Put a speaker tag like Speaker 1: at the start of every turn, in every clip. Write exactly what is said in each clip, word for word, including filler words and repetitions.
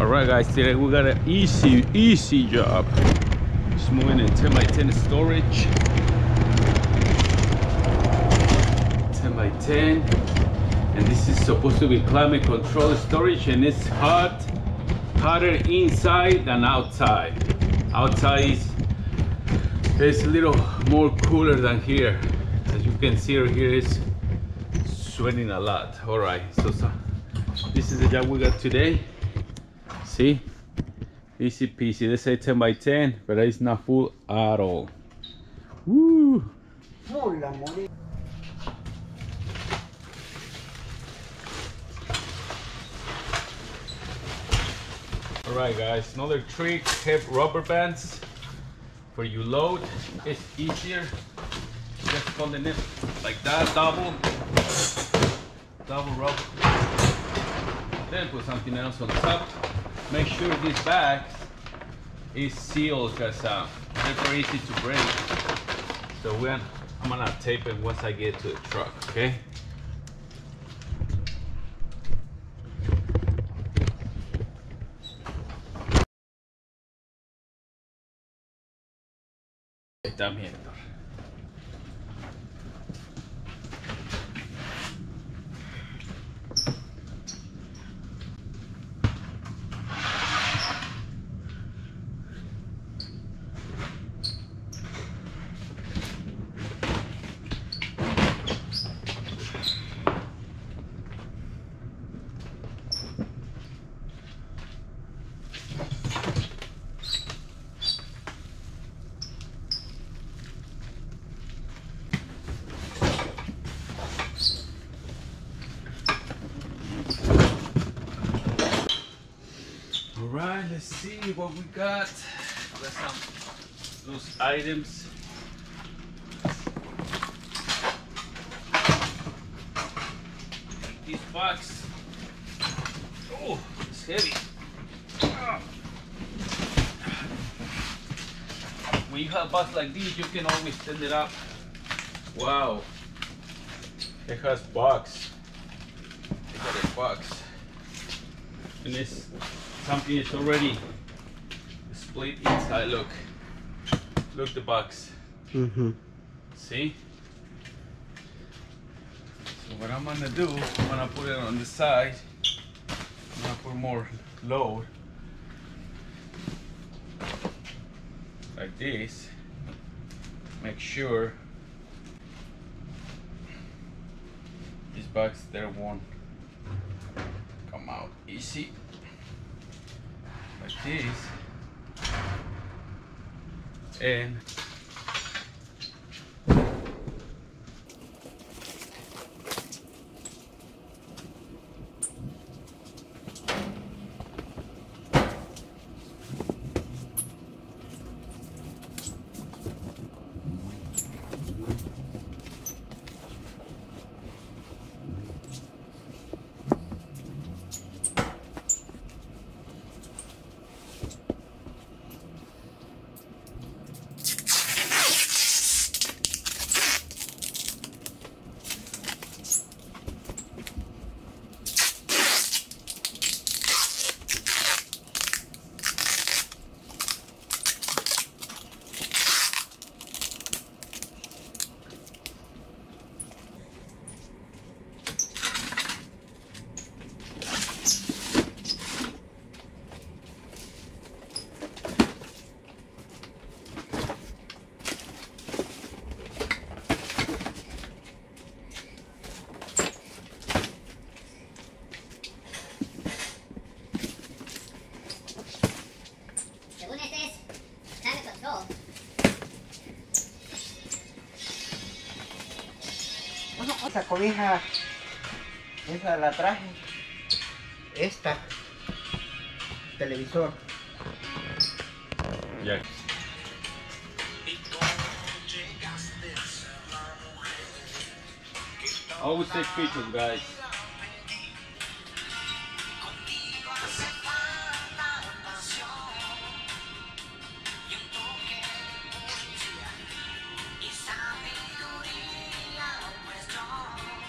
Speaker 1: Alright guys, today we got an easy, easy job. Just moving in ten by ten storage. ten by ten. And this is supposed to be climate control storage, and it's hot, hotter inside than outside. Outside is it's a little more cooler than here. As you can see right here, it's sweating a lot. Alright, so, so this is the job we got today. See, easy peasy. They say ten by ten, but it's not full at all. Woo! Alright guys, another trick, have rubber bands for you load. It's easier. Just folding it like that, double, double rubber. Then put something else on top. Make sure this bag is sealed because uh, they're very easy to break. So we're, I'm gonna tape it once I get to the truck, okay? También. Alright, let's see what we got. We got some loose items. This box. Oh, it's heavy. When you have a box like this, you can always stand it up. Wow. It has box. It got a box. And it's something is already split inside. Look, look the box. Mm-hmm. See? So what I'm gonna do, I'm gonna put it on the side. I'm gonna put more load like this. Make sure this box there won't come out easy. Like this, and
Speaker 2: esa cobija, esa la traje, esta, televisor.
Speaker 1: yeah. Always take pictures, guys.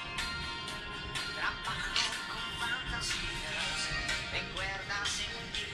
Speaker 3: Recuerda sentir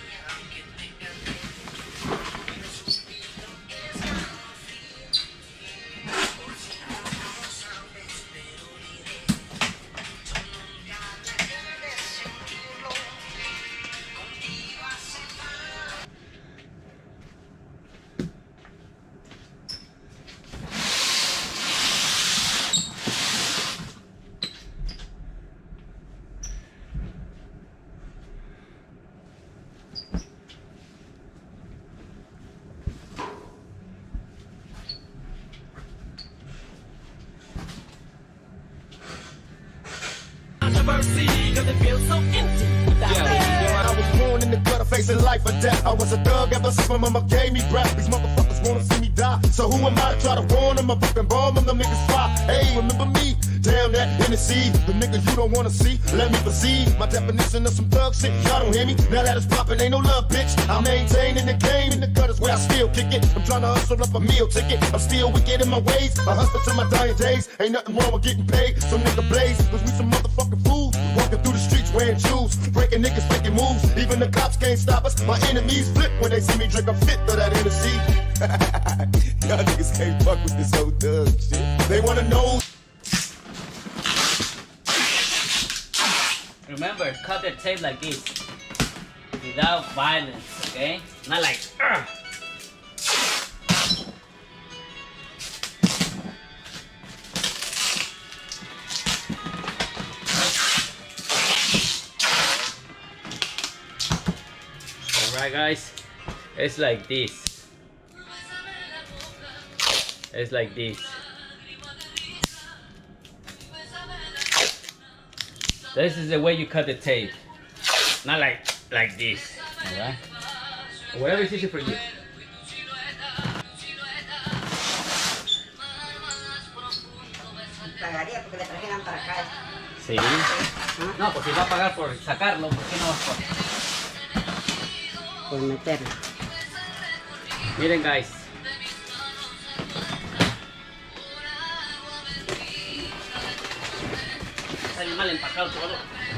Speaker 3: mercy, cause it feels so empty without
Speaker 4: yeah, I was born in the gutter, facing life or death. I was a thug ever since my mama gave me breath. These motherfuckers wanna see me die, so who am I to try to warn them? I fucking bomb them, them niggas fly. Hey, remember me? Damn that Hennessy, the niggas you don't wanna see. Let me proceed. My definition of some thug shit, y'all don't hear me. Now that it's poppin', ain't no love, bitch. I'm maintaining the game in the gutters where I still kick it. I'm trying to hustle up a meal ticket. I'm still wicked in my ways. I hustle to my dying days. Ain't nothing wrong with getting paid. Some nigga blaze, cause we some motherfucking fools. Walking through the streets wearing shoes, breaking niggas, making moves. Even the cops can't stop us. My enemies flip when they see me drink a fifth of that Hennessy. Y'all niggas can't fuck with this old thug shit. They wanna know.
Speaker 5: Remember, cut the tape like this, without violence, okay? Not like, Argh! Alright guys, it's like this. It's like this. This is the way you cut the tape. Not like like this. Alright? Whatever is easy for you.
Speaker 2: Pagaría porque le trajeran para acá.
Speaker 5: Sí. No, pues si va a pagar por sacarlo, ¿por qué no?
Speaker 2: Por meterlo.
Speaker 5: Miren guys. Sale mal empacado todo.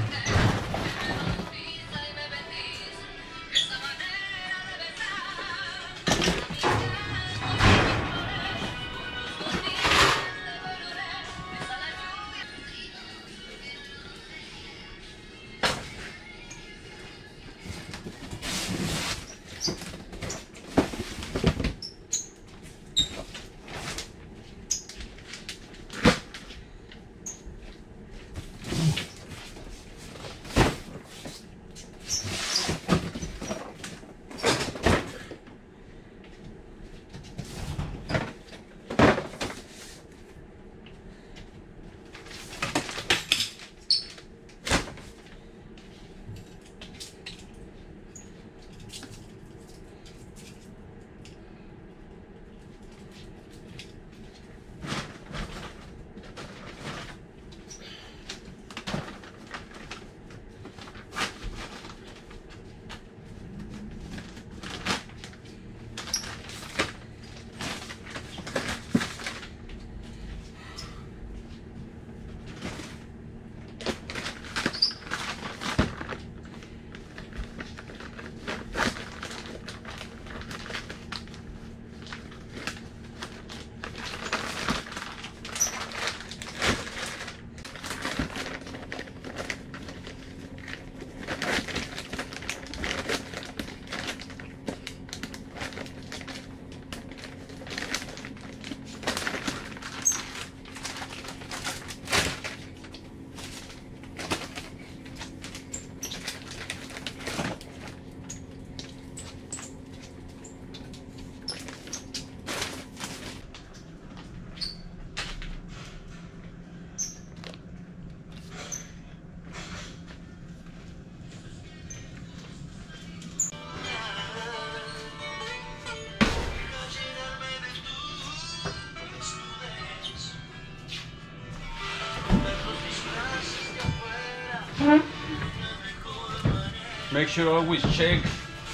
Speaker 1: Make sure always check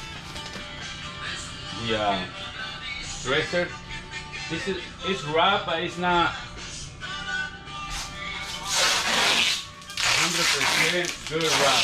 Speaker 1: the uh, dresser. This is it's wrapped, but it's not one hundred percent good wrap.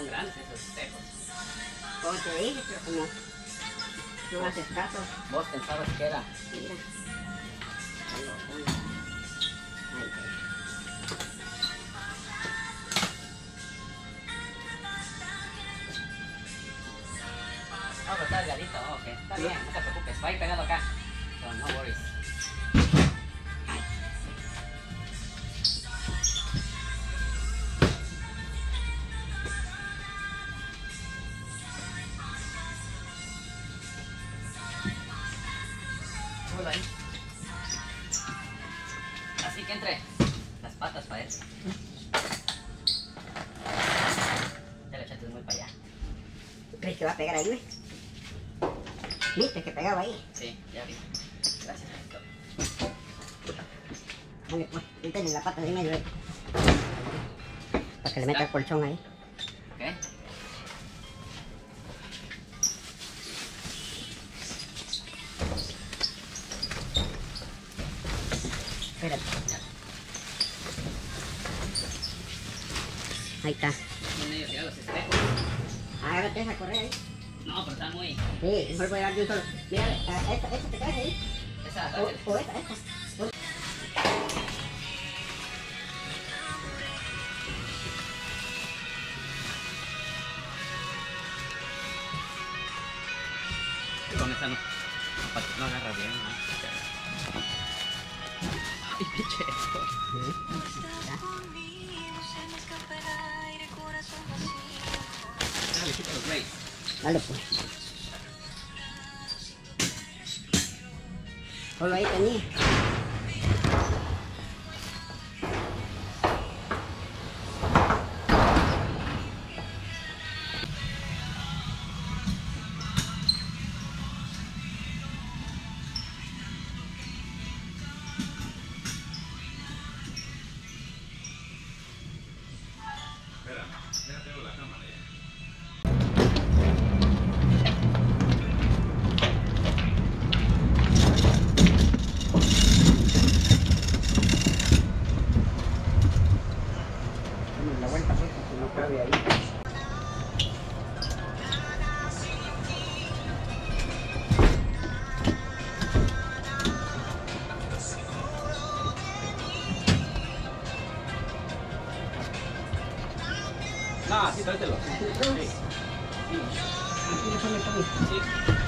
Speaker 5: son grandes esos espejos.
Speaker 2: Como te dije, pero como no haces caso,
Speaker 5: Vos pensabas que era.
Speaker 2: mira. Ahí lo pongo. Ahí está.
Speaker 5: No, pero está delgadito, ok. Está bien, no te preocupes. Va a ir pegado acá. So, no worries. Súbelo ahí. Así que entre las patas para adentro. Ya le echaste muy para allá.
Speaker 2: ¿Crees que va a pegar ahí, güey? ¿Viste que pegaba ahí?
Speaker 5: Sí, ya vi. Gracias.
Speaker 2: Oye, pues, métele la pata de medio, güey. Para que le meta el colchón ahí.
Speaker 5: Ok.
Speaker 2: Espérate. Ahí está.
Speaker 5: Son medio tirados los espejos.
Speaker 2: Agárrate esa correa ahí.
Speaker 5: No, pero están muy.
Speaker 2: Sí, mejor voy a dar de un solo. Mira, a- esta, esta te traes ahí.
Speaker 5: Esa,
Speaker 2: O,
Speaker 5: dale.
Speaker 2: o esta, esta. O-
Speaker 5: Con esa no. No agarra bien, ¿no? Ay, pinche esto. Dale, quita los rays.
Speaker 2: Dale, pues. Solo ahí tenía.
Speaker 1: Espera, ya tengo la cámara ya.
Speaker 2: Damos la vuelta, pues, porque no cabe ahí.
Speaker 5: No, sí, tráetelo.
Speaker 2: Aquí, déjame, déjame.
Speaker 5: Sí.